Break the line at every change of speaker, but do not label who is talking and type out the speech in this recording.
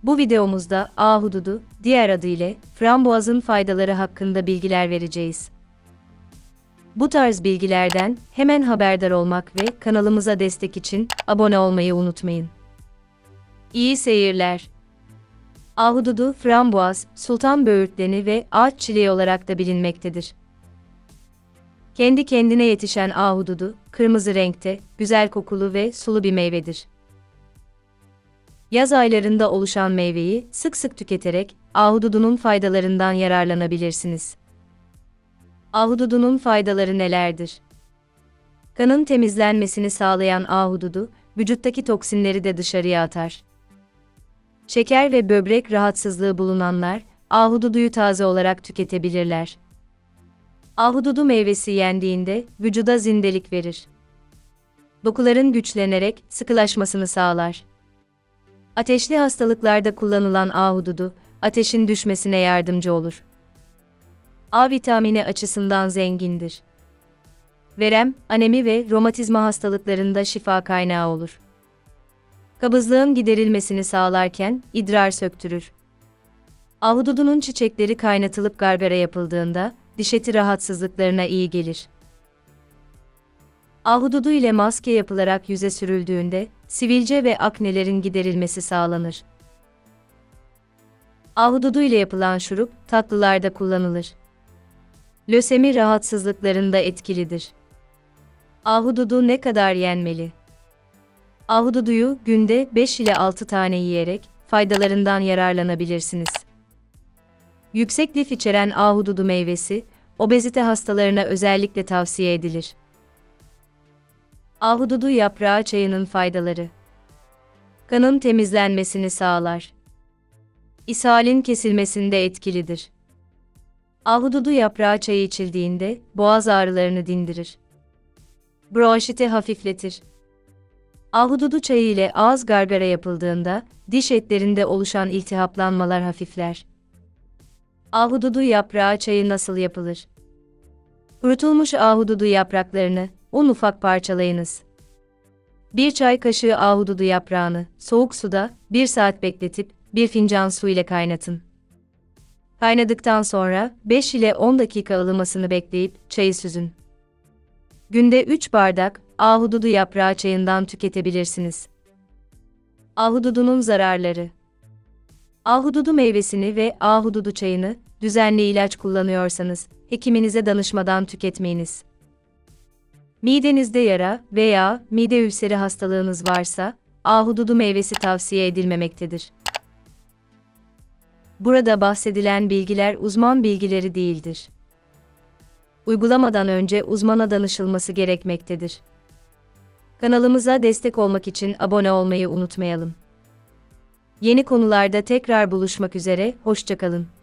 Bu videomuzda ahududu, diğer adıyla frambuazın faydaları hakkında bilgiler vereceğiz. Bu tarz bilgilerden hemen haberdar olmak ve kanalımıza destek için abone olmayı unutmayın. İyi seyirler. Ahududu, frambuaz, sultan böğürtleni ve ağaç çileği olarak da bilinmektedir. Kendi kendine yetişen ahududu, kırmızı renkte, güzel kokulu ve sulu bir meyvedir. Yaz aylarında oluşan meyveyi sık sık tüketerek ahududunun faydalarından yararlanabilirsiniz. Ahududunun faydaları nelerdir? Kanın temizlenmesini sağlayan ahududu, vücuttaki toksinleri de dışarıya atar. Şeker ve böbrek rahatsızlığı bulunanlar, ahududuyu taze olarak tüketebilirler. Ahududu meyvesi yendiğinde vücuda zindelik verir. Dokuların güçlenerek sıkılaşmasını sağlar. Ateşli hastalıklarda kullanılan ahududu, ateşin düşmesine yardımcı olur. A vitamini açısından zengindir. Verem, anemi ve romatizma hastalıklarında şifa kaynağı olur. Kabızlığın giderilmesini sağlarken idrar söktürür. Ahududunun çiçekleri kaynatılıp gargara yapıldığında diş eti rahatsızlıklarına iyi gelir. Ahududu ile maske yapılarak yüze sürüldüğünde sivilce ve aknelerin giderilmesi sağlanır. Ahududu ile yapılan şurup tatlılarda kullanılır. Lösemi rahatsızlıklarında etkilidir. Ahududu ne kadar yenmeli? Ahududuyu günde 5 ile 6 tane yiyerek faydalarından yararlanabilirsiniz. Yüksek lif içeren ahududu meyvesi, obezite hastalarına özellikle tavsiye edilir. Ahududu yaprağı çayının faydaları. Kanın temizlenmesini sağlar. İshalin kesilmesinde etkilidir. Ahududu yaprağı çayı içildiğinde boğaz ağrılarını dindirir. Bronşiti hafifletir. Ahududu çayı ile ağız gargara yapıldığında diş etlerinde oluşan iltihaplanmalar hafifler. Ahududu yaprağı çayı nasıl yapılır? Kurutulmuş ahududu yapraklarını ufak parçalayınız. 1 çay kaşığı ahududu yaprağını soğuk suda 1 saat bekletip 1 fincan su ile kaynatın. Kaynadıktan sonra 5 ile 10 dakika ılımasını bekleyip çayı süzün. Günde 3 bardak ahududu yaprağı çayından tüketebilirsiniz. Ahududunun zararları. Ahududu meyvesini ve ahududu çayını düzenli ilaç kullanıyorsanız hekiminize danışmadan tüketmeyiniz. Midenizde yara veya mide ülseri hastalığınız varsa ahududu meyvesi tavsiye edilmemektedir. Burada bahsedilen bilgiler uzman bilgileri değildir. Uygulamadan önce uzmana danışılması gerekmektedir. Kanalımıza destek olmak için abone olmayı unutmayalım. Yeni konularda tekrar buluşmak üzere, hoşça kalın.